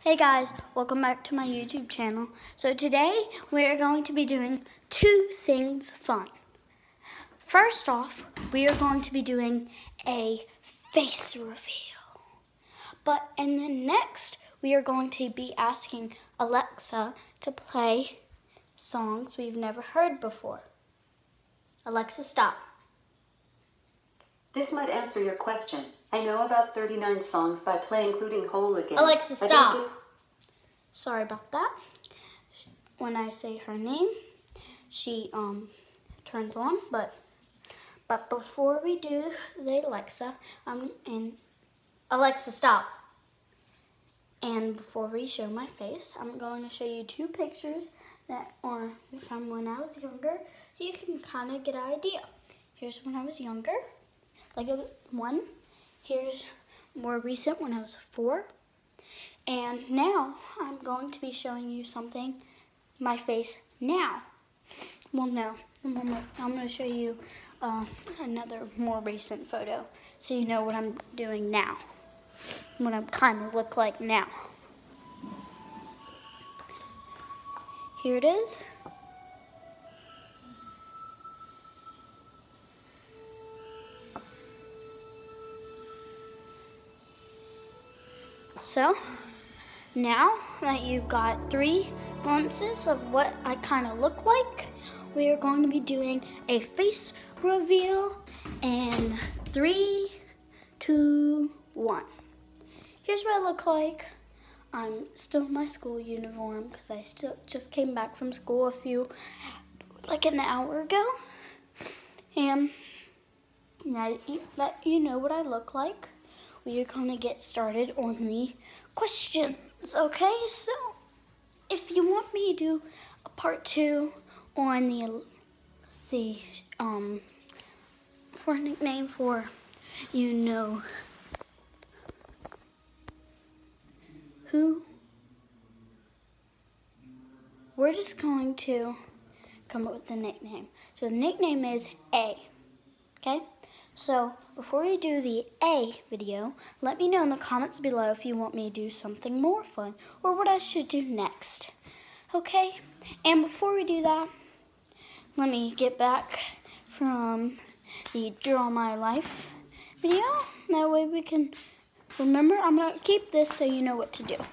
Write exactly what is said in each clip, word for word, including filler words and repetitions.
Hey guys, welcome back to my YouTube channel. So today we are going to be doing two things fun. First off, we are going to be doing a face reveal. But and then next, we are going to be asking Alexa to play songs we've never heard before. Alexa, stop. This might answer your question. I know about thirty-nine songs by Play, including Whole Again. Alexa, stop. Sorry about that. When I say her name, she um turns on. But but before we do the Alexa, um and Alexa, stop. And before we show my face, I'm going to show you two pictures that are from when I was younger, so you can kind of get an idea. Here's when I was younger, like a one. Here's more recent when I was four. And now I'm going to be showing you something, my face now. Well, no, I'm going to show you uh, another more recent photo so you know what I'm doing now, what I kind of look like now. Here it is. So, now that you've got three glimpses of what I kind of look like, we are going to be doing a face reveal in three, two, one. Here's what I look like. I'm still in my school uniform because I still just came back from school a few, like an hour ago. And now that you know what I look like, we are going to get started on the questions, okay? So, if you want me to do a part two on the, the um, for a nickname for, you know, who, we're just going to come up with a nickname. So, the nickname is A, okay? So, before we do the A video, let me know in the comments below if you want me to do something more fun or what I should do next. Okay? And before we do that, let me get back from the Draw My Life video. That way we can remember. I'm going to keep this so you know what to do.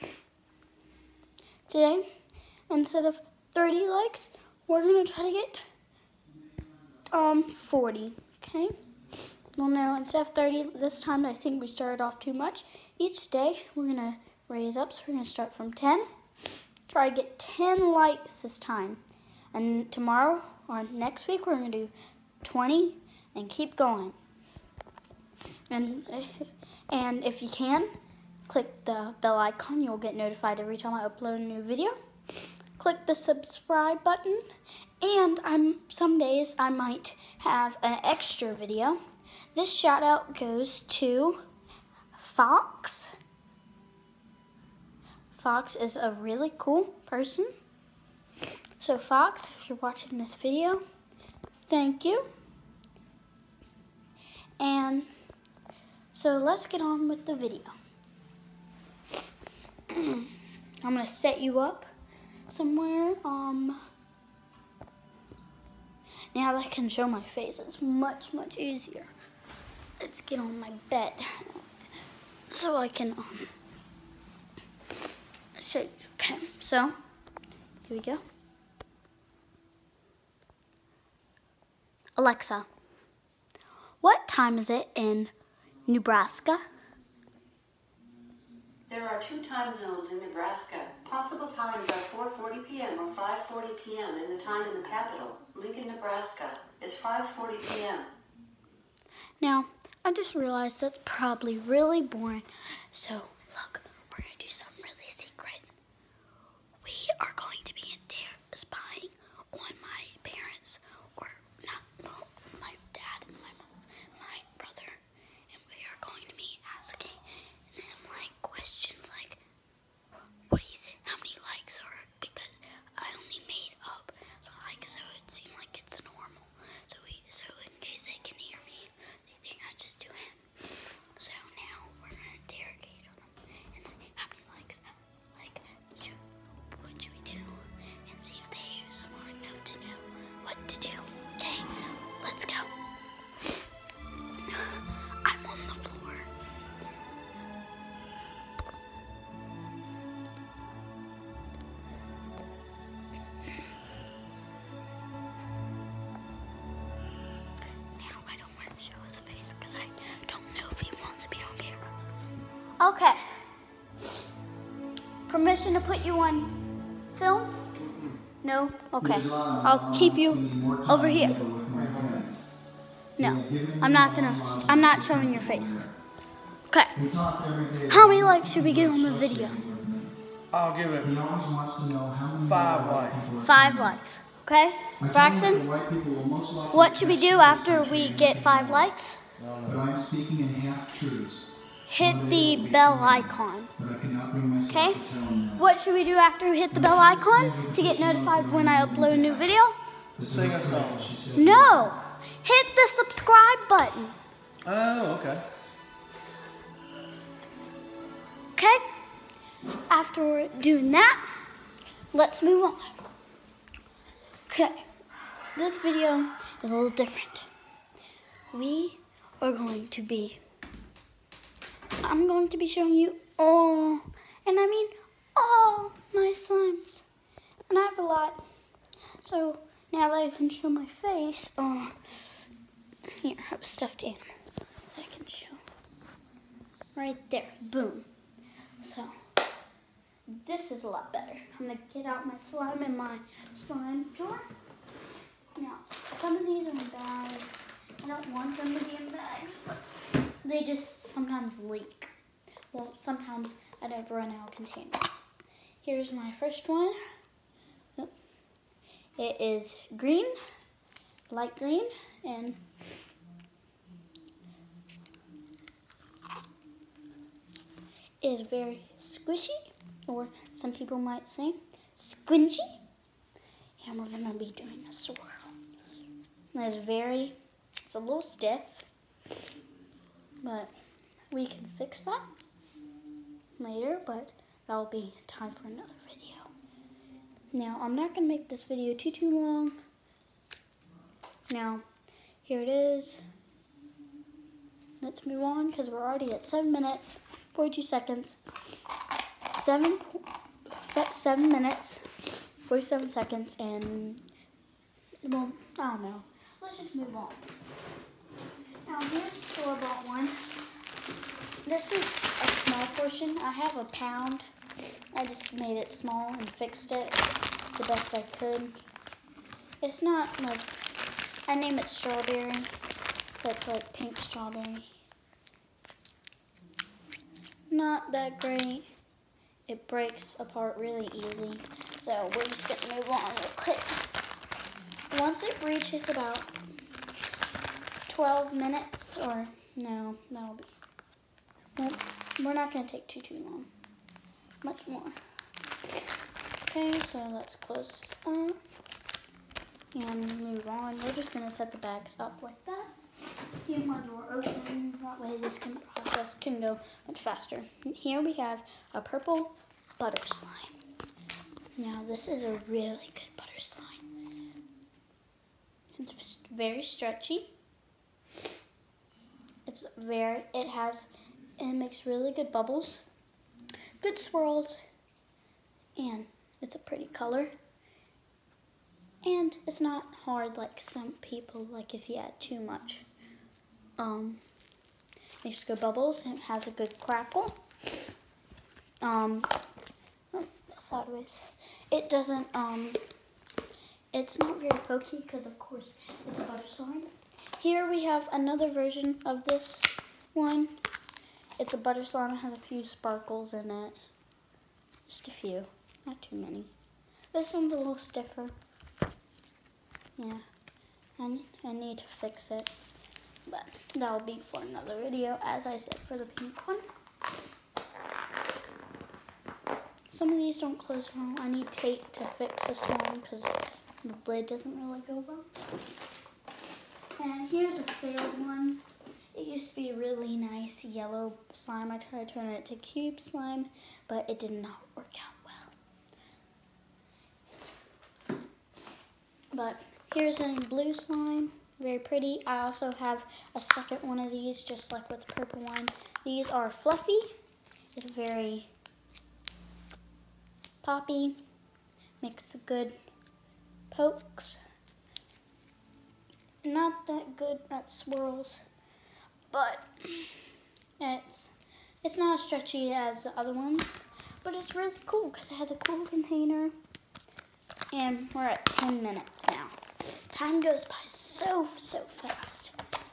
Today, instead of thirty likes, we're going to try to get um forty, okay? Well, no, instead of thirty this time, I think we started off too much. Each day, we're going to raise up, so we're going to start from ten. Try to get ten likes this time. And tomorrow, or next week, we're going to do twenty and keep going. And, and if you can, click the bell icon. You'll get notified every time I upload a new video. Click the subscribe button. And I'm some days, I might have an extra video. This shout out goes to Fox. Fox is a really cool person. So Fox, if you're watching this video, thank you. And so let's get on with the video. I'm gonna set you up somewhere. Um, now that I can show my face, it's much, much easier. Let's get on my bed so I can um, show you. Okay, so here we go. Alexa, what time is it in Nebraska? There are two time zones in Nebraska. Possible times are four forty p m or five forty p m and the time in the capital, Lincoln, Nebraska, is five forty p m Now, I just realized that's probably really boring. So, look, we're going to do something really secret. We are going to be in there spying on my parents, or not, well, my dad and my mom, my brother. And we are going to be asking them, like, questions like, what do you think, how many likes are it? Because I only made up the likes, so it seemed like it's normal. So, we, so in case they can hear me, they think I just do it. So now we're going to interrogate them and see how many likes Okay. Permission to put you on film? No? Okay. I'll keep you over here. No, I'm not gonna, I'm not showing your face. Okay. How many likes should we get on the video? I'll give it five likes. Five likes. Okay? Braxton, what should we do after we get five likes? But I'm speaking in half truths. Hit the bell icon. But I cannot bring myself Okay? to tell him that. What should we do after we hit the bell icon to get notified when I upload a new video? Sing a song. No! Hit the subscribe button. Oh, okay. Okay? After doing that, let's move on. Okay. This video is a little different. We are going to be, I'm going to be showing you all, and I mean all my slimes. And I have a lot. So now that I can show my face, uh, here, I have a stuffed animal that I can show. Right there, boom. So, this is a lot better. I'm gonna get out my slime in my slime jar. Now, some of these are in bags. I don't want them to be in bags, but they just sometimes leak. Well, sometimes I don't run out of containers. Here's my first one. It is green, light green, and it is very squishy, or some people might say squinchy. And we're gonna be doing a swirl. It's very, it's a little stiff, but we can fix that later, but that'll be time for another video. Now, I'm not gonna make this video too, too long. Now, here it is. Let's move on, because we're already at seven minutes, forty-two seconds. Seven, seven minutes, forty-seven seconds, and, well, I don't know. Let's just move on. Now, here's a store-bought one. This is a small portion. I have a pound. I just made it small and fixed it the best I could. It's not like, I name it strawberry. That's like pink strawberry. Not that great. It breaks apart really easy. So we're just gonna move on real quick. Once it reaches about twelve minutes, or no, that'll be, well, we're not gonna take too, too long. Much more. Okay, so let's close this up and move on. We're just gonna set the bags up like that. Keep my drawer open, that way this can process can go much faster. Here we have a purple butter slime. Now this is a really good butter slime. It's very stretchy. It's very, it has, it makes really good bubbles, good swirls, and it's a pretty color. And it's not hard like some people, like if you add too much. Um, makes good bubbles, and it has a good crackle. Um, oh, sideways. It doesn't, um, it's not very pokey because of course it's a butter slime. Here we have another version of this one. It's a butter slime, it has a few sparkles in it. Just a few, not too many. This one's a little stiffer. Yeah, I need, I need to fix it, but that'll be for another video, as I said for the pink one. Some of these don't close well. I need tape to fix this one because the lid doesn't really go well. And here's a failed one. It used to be a really nice yellow slime. I tried to turn it to cube slime, but it did not work out well. But here's a blue slime, very pretty. I also have a second one of these, just like with the purple one. These are fluffy. It's very poppy, makes good pokes. Not that good at swirls, but it's It's not as stretchy as the other ones, but it's really cool because it has a cool container. And we're at ten minutes now. Time goes by so, so fast.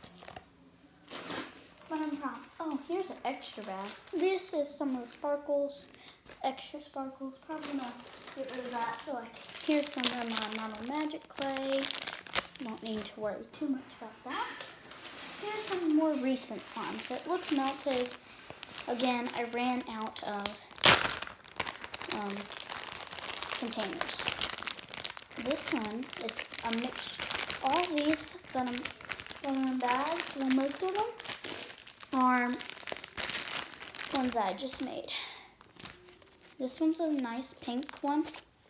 But I'm proud. Oh, here's an extra bag. This is some of the sparkles, extra sparkles. Probably not get rid of that. So like, here's some of my Model Magic clay. Don't need to worry too much about that. Here's some more recent slimes. It looks melted. Again, I ran out of um, containers. This one is a mix. All these that I'm putting in bags, well, most of them are ones I just made. This one's a nice pink one.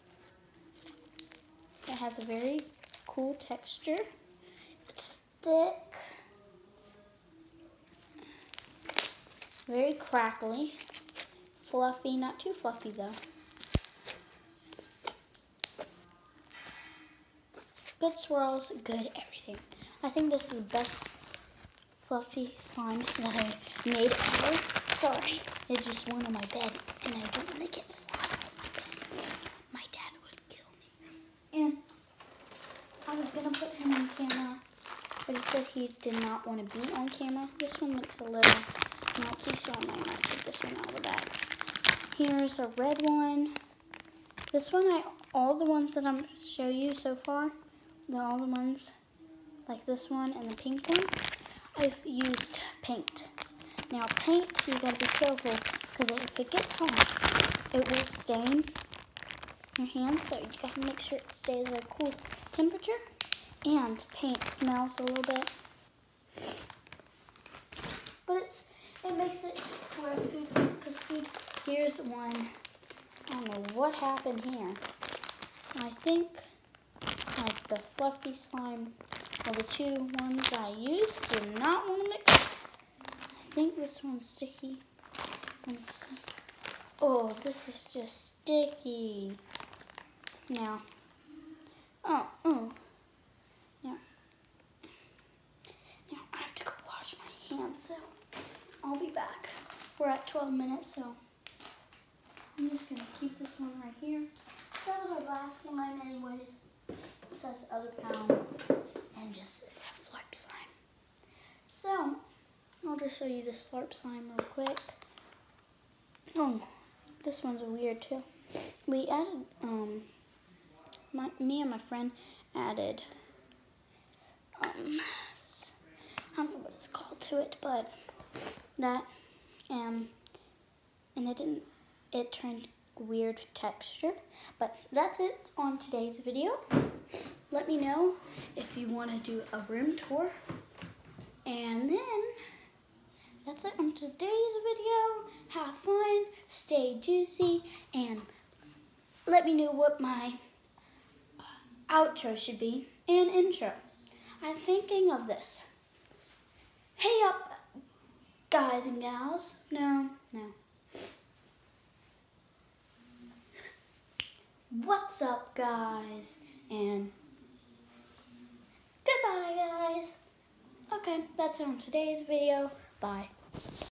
It has a very cool texture. It's thick, very crackly, fluffy, not too fluffy though. Good swirls, good everything. I think this is the best fluffy slime that I made ever. Sorry, it just went on my bed and I don't want to get slime on my bed. My dad would kill me. And I was going to put him on camera, but he said he did not want to be on camera. This one looks a little melty, so I might not take this one out of the bag. Here's a red one. This one, I all the ones that I'm show you so far, the all the ones like this one and the pink one, I've used paint. Now paint, you gotta be careful because if it gets hot, it will stain your hand. So you gotta make sure it stays at a cool temperature. And paint smells a little bit, but it's it makes it where food because food. Here's one. I don't know what happened here. I think like the fluffy slime, well, the two ones I used did not want to mix. I think this one's sticky. Let me see. Oh, this is just sticky. Now, oh, oh. Now, now I have to go wash my hands, so I'll be back. We're at twelve minutes, so I'm just gonna keep this one right here. That was our last slime anyways. It says other pound and just this flarp slime. So, I'll just show you this flarp slime real quick. Oh, this one's weird too. We added, um, my, me and my friend added, um, I don't know what it's called to it, but that, um, and it didn't, it turned weird texture. But that's it on today's video. Let me know if you want to do a room tour. And then that's it on today's video. Have fun, stay juicy, and let me know what my outro should be and intro. I'm thinking of this. Hey up, guys and gals. No, no. What's up, guys? And goodbye, guys. Okay, that's it on today's video. Bye.